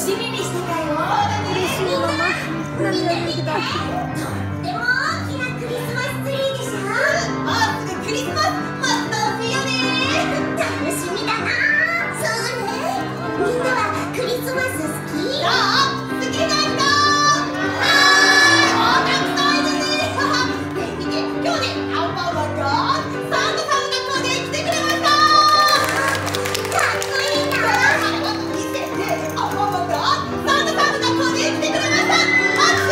しみにしてたよ。 嬉しいママ。涙出てきた。 とっても大きなクリスマスツリーでしょ。もうすぐクリスマス待ってほしいよね。楽しみだな。そうね。みんなはクリスマス好き？どう？好きな人？はーい、おたくさんいるね。ねえ見て、今日ね、アンパンマンがサンタさんの格好で来てくれました。かっこいいな。見せて、アンパンマンがサンタさんの格好で来てくれました。拍手。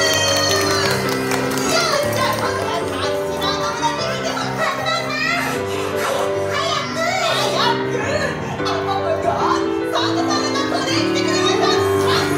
よし、じゃあ今度はタッチのお友達見てもらったんだな。早く。アンパンマンがサンタさんの格好で来てくれました。拍手。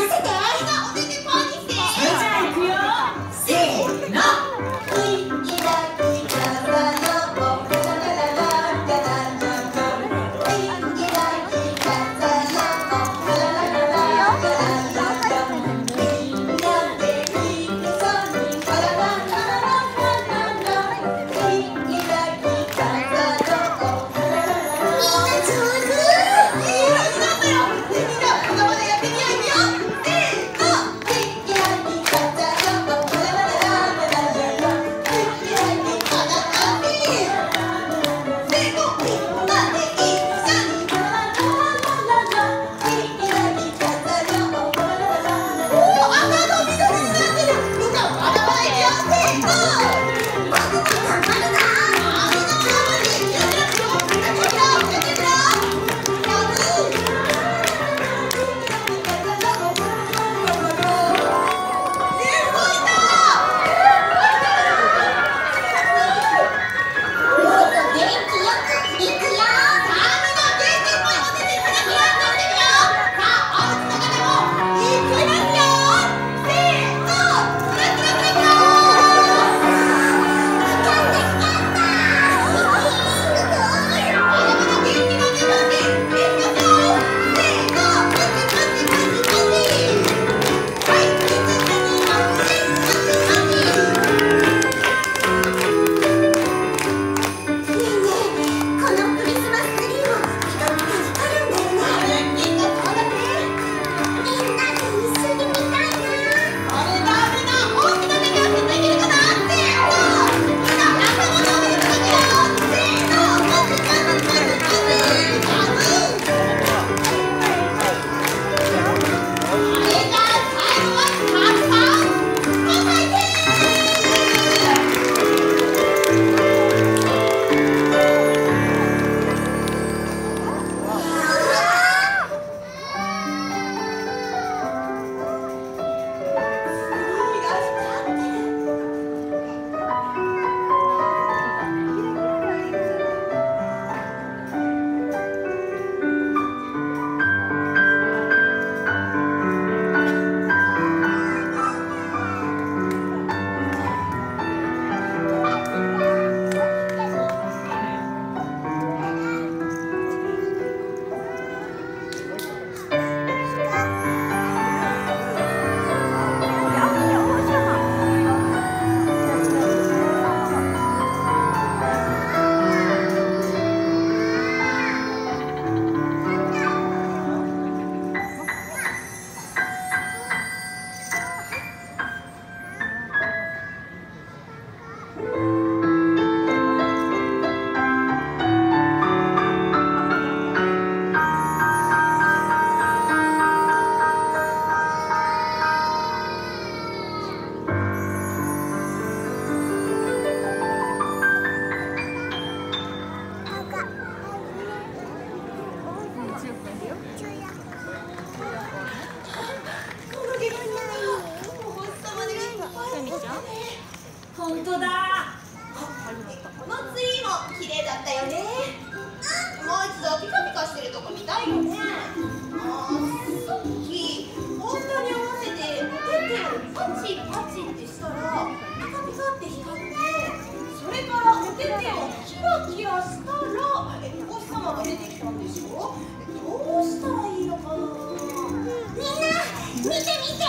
本当だ。このツリーも綺麗だったよね。もう一度ピカピカしてるとこ見たいよね。さっき女に合わせてお手手をパチパチってしたらピカピカって光って、それからお手手をキラキラしたらお星様が出てきたんでしょ。どうしたらいいのかな。みんな見て見て。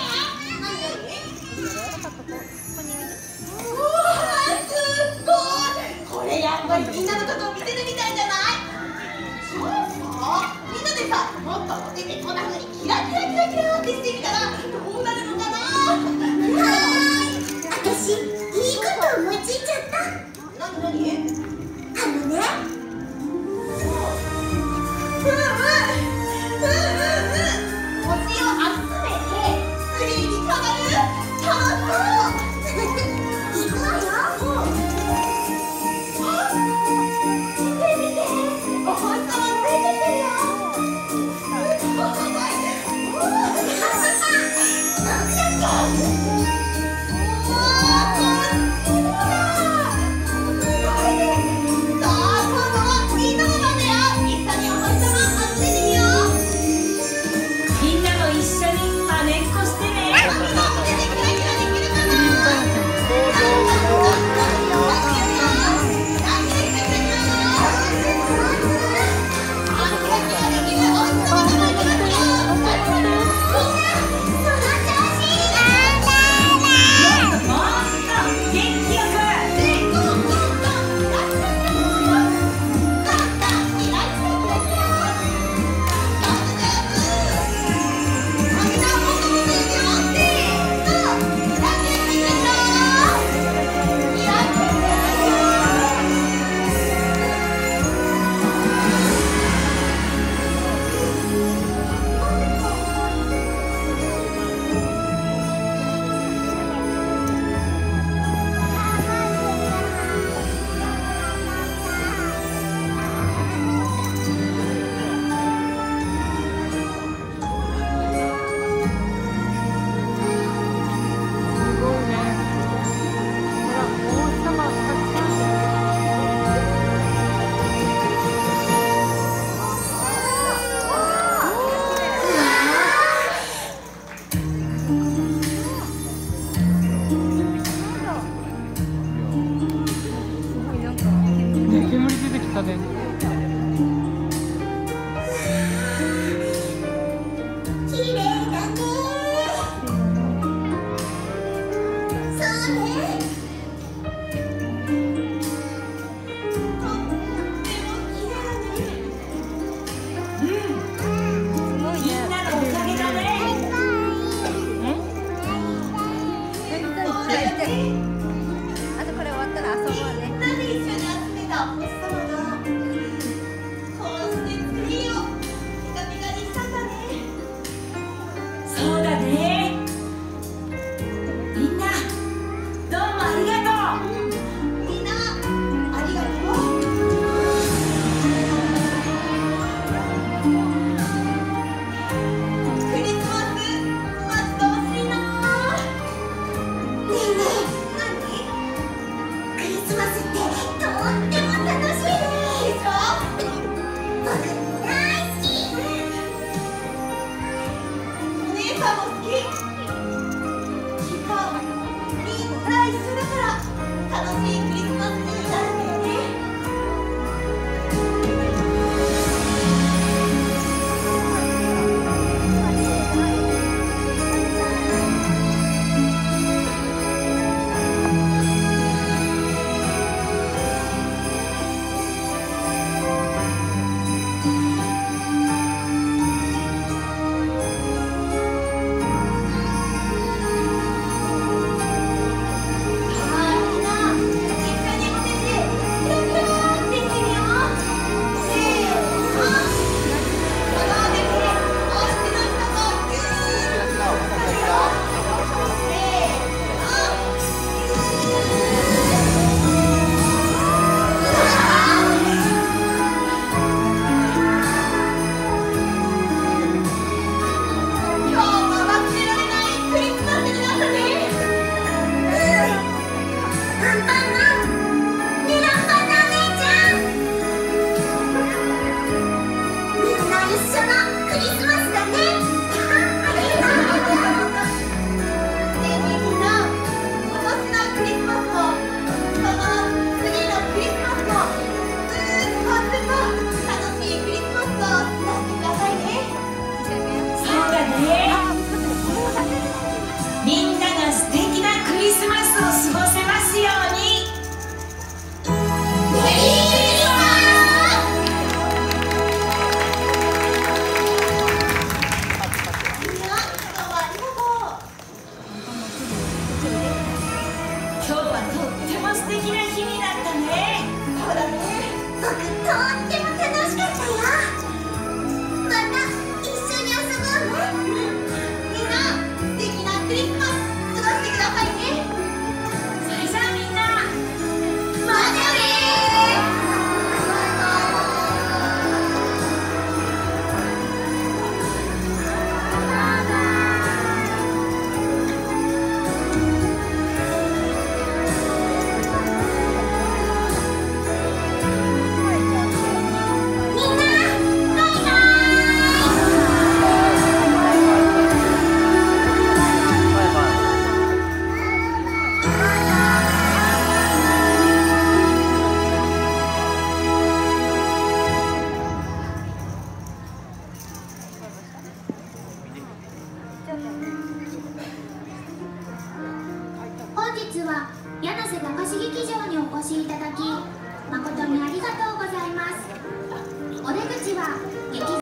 これやっぱりみんなのことを見てるみたいじゃない？そうさ、みんなでさ、もっとお手でこんな風にキラキラキラキラってしてみたらどうなるのかな？私、いいこと思いついちゃった。なに？星を集めてツリーに飾る楽しそう。行くわよ。 みんなも一緒に招きあとこれ終わったら遊ぼうね。 みんなで一緒に集めたお星様がこうしてツリーをピカピカにしたんだね。 そうだね。みんなどうもありがとう。 みんなありがとう。クリスマス待ち遠しいな。ねえねえ、何？クリスマスってとっても楽しいね。でしょ？僕大好き。お姉さんも好き。きっとみんな一緒だから楽しいクリスマスになるんだよね。 みんなが素敵なクリスマスを過ごせますように。今日はとっても素敵な日になったね。 そうだね。僕とっても楽しかったよ。また一緒に遊ぼうね。みんな素敵なクリスマス過ごしてくださいね。 それじゃあみんなまたね。本日は柳瀬高志劇場にお越しいただき誠にありがとうございます。お出口は劇場